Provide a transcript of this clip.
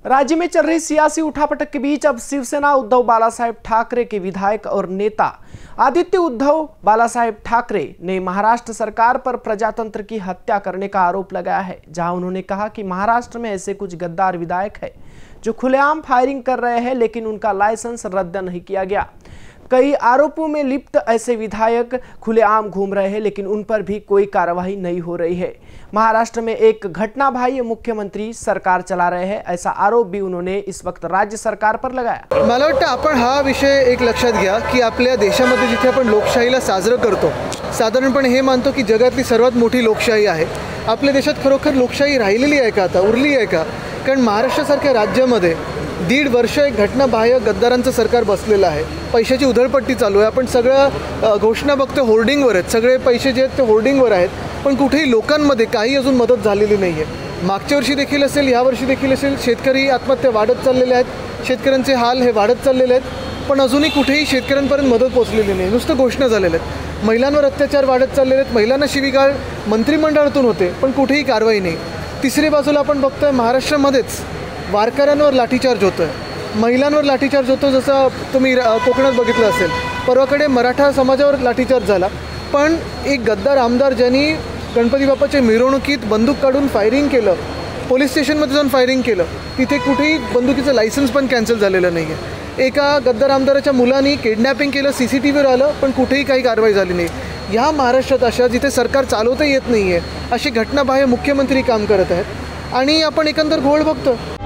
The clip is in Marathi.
राज्य में चल रही सियासी उठापटक के बीच अब शिवसेना उद्धव बालासाहेब ठाकरे के विधायक और नेता आदित्य उद्धव बालासाहेब ठाकरे ने महाराष्ट्र सरकार पर प्रजातंत्र की हत्या करने का आरोप लगाया है, जहां उन्होंने कहा कि महाराष्ट्र में ऐसे कुछ गद्दार विधायक है जो खुलेआम फायरिंग कर रहे हैं, लेकिन उनका लाइसेंस रद्द नहीं किया गया। कई आरोपों में लिप्त ऐसे विधायक खुलेआम घूम रहे हैं, लेकिन उन पर भी कोई कार्रवाई नहीं हो रही है। महाराष्ट्र में एक घटना बाह्य मुख्यमंत्री सरकार चला रहे हैं, ऐसा आरोप भी उन्होंने इस वक्त राज्य सरकार पर लगाया। मला वाटतं आपण हा विषय एक लक्षात घ्या की आपल्या देशामध्ये जिथे आपण लोकशाहीला साजरं करतो, साधारणपणे हे मानतो की जगातली सर्वात मोठी लोकशाही आहे, आपल्या देशात खरोखर लोकशाही राहिलेली आहे का, आता उरली आहे का? कारण महाराष्ट्रासारख्या राज्यामध्ये 1.5 वर्ष एक घटनाबाह्य गद्दारांचं सरकार बसलेलं आहे। पैशाची उधळपट्टी चालू आहे। आपण सगळं घोषणा बघतो होर्डिंगवर आहेत, सगळे पैसे जे आहेत ते होर्डिंगवर आहेत, पण कुठेही लोकांमध्ये काही अजून मदत झालेली नाही आहे। मागच्या वर्षी देखील असेल, या वर्षी देखील असेल, शेतकरी आत्महत्या वाढत चाललेले आहेत, शेतकऱ्यांचे हाल हे वाढत चाललेले आहेत, पण अजूनही कुठेही शेतकऱ्यांपर्यंत मदत पोहोचलेली नाही, नुसतं घोषणा झालेल्या आहेत। महिलांवर अत्याचार वाढत चाललेले आहेत, महिलांना शिवीगाळ मंत्रिमंडळातून होते, पण कुठेही कारवाई नाही। तिसरी बाजूला आपण बघतोय महाराष्ट्रामध्येच वारकऱ्यांवर लाठीचार्ज होतोय, महिलांवर लाठीचार्ज होतो, जसं तुम्ही कोकणात बघितलं असेल। परवाकडे मराठा समाजावर लाठीचार्ज झाला, पण एक गद्दार आमदार ज्यांनी गणपती बाप्पाच्या मिरवणुकीत बंदूक काढून फायरिंग केलं, पोलीस स्टेशनमध्ये जाऊन फायरिंग केलं, तिथे कुठेही बंदुकीचं लायसन्स पण कॅन्सल झालेलं नाही आहे। एका गद्दार आमदाराच्या मुलांनी किडनॅपिंग केलं, CCTVवर आलं, पण कुठेही काही कारवाई झाली नाही। ह्या महाराष्ट्रात अशा जिथे सरकार चालवता येत नाही आहे अशी घटनाबाह्य मुख्यमंत्री काम करत आहेत, आणि आपण एकंदर घोळ बघतो।